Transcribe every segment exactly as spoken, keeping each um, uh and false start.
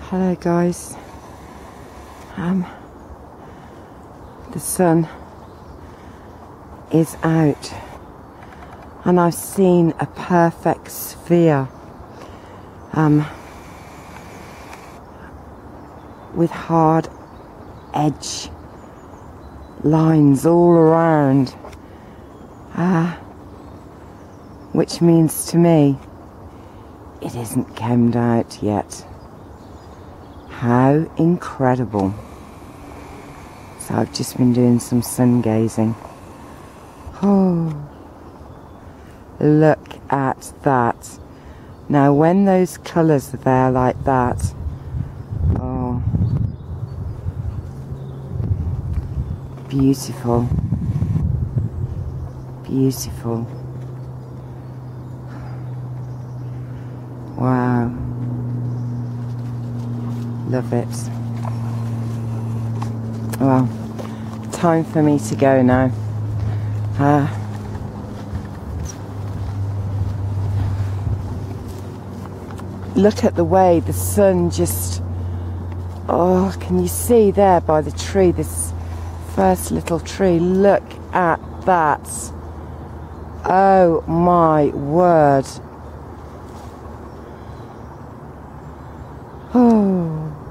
Hello guys. Um, the sun is out and I've seen a perfect sphere um, with hard edge lines all around, uh, which means to me it isn't chemmed out yet. How incredible. So I've just been doing some sun gazing. Oh, look at that. Now when those colours are there like that, oh, beautiful, beautiful. Wow. Love it. Well, time for me to go now. Uh, look at the way the sun just... Oh, can you see there by the tree, this first little tree? Look at that. Oh my word. Oh.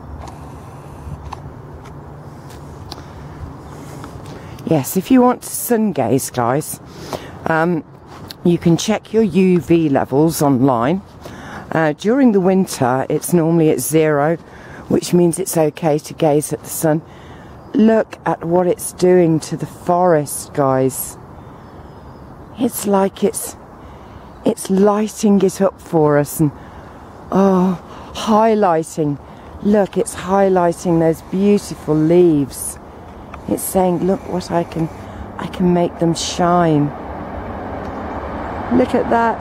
Yes, if you want to sun gaze, guys, um, you can check your U V levels online. Uh, during the winter, it's normally at zero, which means it's okay to gaze at the sun. Look at what it's doing to the forest, guys. It's like it's, it's lighting it up for us and, oh, highlighting. Look, it's highlighting those beautiful leaves. It's saying, look what I can, I can make them shine. Look at that.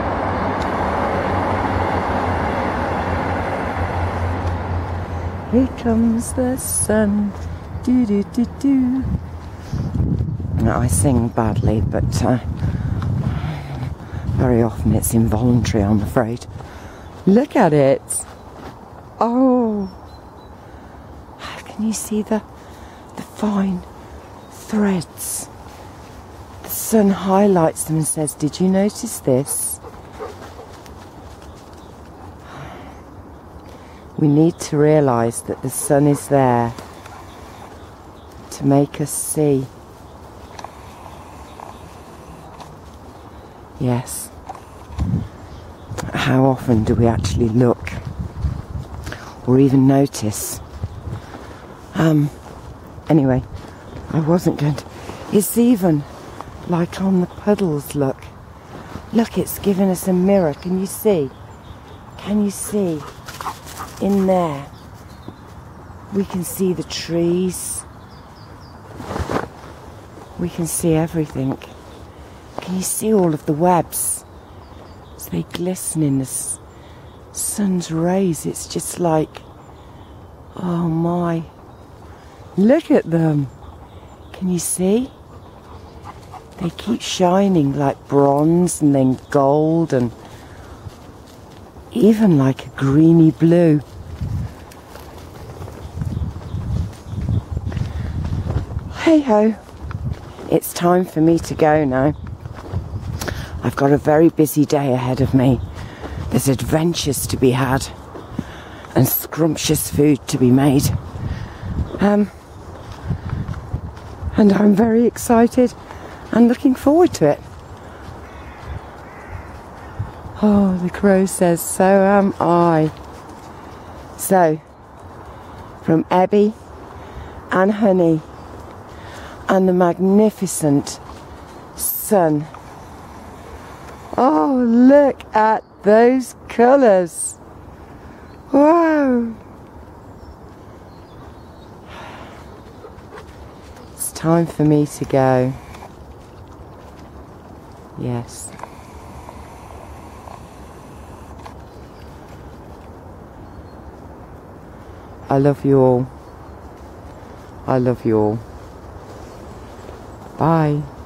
Here comes the sun. Do do do do. I sing badly, but uh, very often it's involuntary, I'm afraid. Look at it. Oh, can you see the the fine threads? The sun highlights them and says, did you notice this? We need to realise that the sun is there to make us see. Yes. How often do we actually look or even notice? Um, anyway, I wasn't going to... It's even like on the puddles, look. Look, it's giving us a mirror. Can you see? Can you see? In there, we can see the trees. We can see everything. Can you see all of the webs? As they glisten in the sun's rays, it's just like, oh my. Look at them. Can you see? They keep shining like bronze and then gold and even like a greeny blue. Hey ho, it's time for me to go now. I've got a very busy day ahead of me. There's adventures to be had and scrumptious food to be made. Um, and I'm very excited and looking forward to it. Oh, the crow says, so am I. So, from Ebby and Honey and the magnificent sun. Oh, look at those colours. Wow. It's time for me to go. Yes. I love you all. I love you all. Bye.